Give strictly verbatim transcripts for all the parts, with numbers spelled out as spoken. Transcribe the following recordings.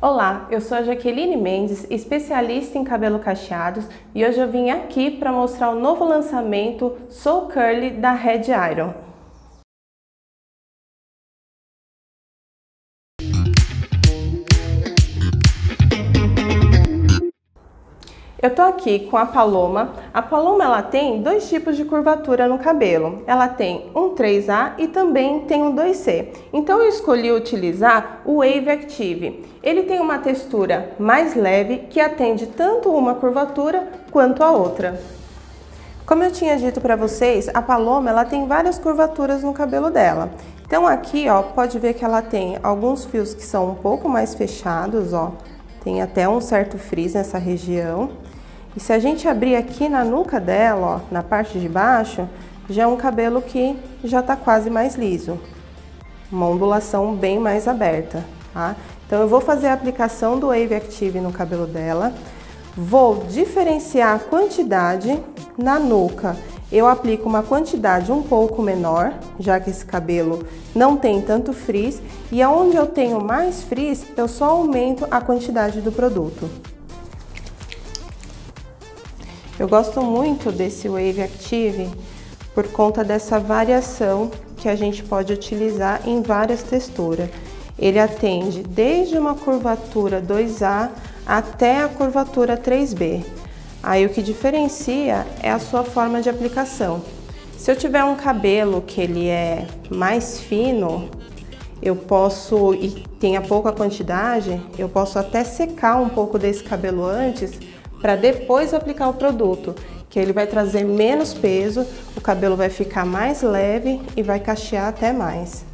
Olá, eu sou a Jaqueline Mendes, especialista em cabelo cacheados, e hoje eu vim aqui para mostrar o novo lançamento Soul Curly da Red Iron. Eu tô aqui com a Paloma. A Paloma ela tem dois tipos de curvatura no cabelo. Ela tem um três A e também tem um dois C. Então eu escolhi utilizar o Wave Active. Ele tem uma textura mais leve que atende tanto uma curvatura quanto a outra. Como eu tinha dito para vocês, a Paloma ela tem várias curvaturas no cabelo dela. Então aqui, ó, pode ver que ela tem alguns fios que são um pouco mais fechados, ó. Tem até um certo frizz nessa região. E se a gente abrir aqui na nuca dela, ó, na parte de baixo, já é um cabelo que já tá quase mais liso. Uma ondulação bem mais aberta, tá? Então eu vou fazer a aplicação do Wave Active no cabelo dela. Vou diferenciar a quantidade na nuca. Eu aplico uma quantidade um pouco menor, já que esse cabelo não tem tanto frizz. E aonde eu tenho mais frizz, eu só aumento a quantidade do produto. Eu gosto muito desse Wave Active por conta dessa variação que a gente pode utilizar em várias texturas. Ele atende desde uma curvatura dois A até a curvatura três B. Aí o que diferencia é a sua forma de aplicação. Se eu tiver um cabelo que ele é mais fino, eu posso, e tenha pouca quantidade, eu posso até secar um pouco desse cabelo antes para depois aplicar o produto, que ele vai trazer menos peso, o cabelo vai ficar mais leve e vai cachear até mais.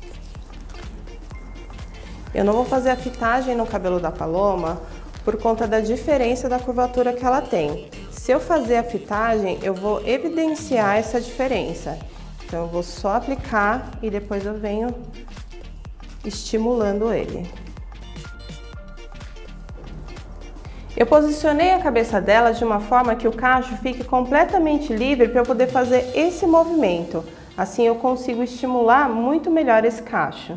Eu não vou fazer a fitagem no cabelo da Paloma por conta da diferença da curvatura que ela tem. Se eu fazer a fitagem, eu vou evidenciar essa diferença. Então eu vou só aplicar e depois eu venho estimulando ele. Eu posicionei a cabeça dela de uma forma que o cacho fique completamente livre para eu poder fazer esse movimento. Assim eu consigo estimular muito melhor esse cacho.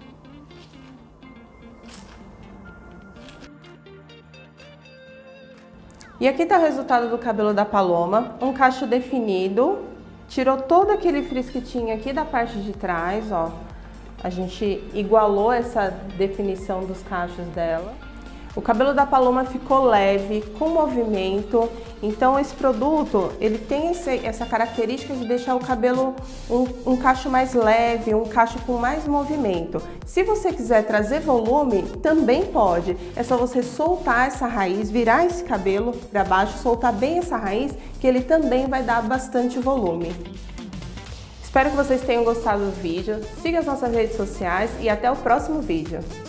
E aqui está o resultado do cabelo da Paloma, um cacho definido, tirou todo aquele frizz que tinha aqui da parte de trás, ó. A gente igualou essa definição dos cachos dela. O cabelo da Paloma ficou leve, com movimento, então esse produto ele tem esse, essa característica de deixar o cabelo um, um cacho mais leve, um cacho com mais movimento. Se você quiser trazer volume, também pode. É só você soltar essa raiz, virar esse cabelo para baixo, soltar bem essa raiz, que ele também vai dar bastante volume. Espero que vocês tenham gostado do vídeo, siga as nossas redes sociais e até o próximo vídeo.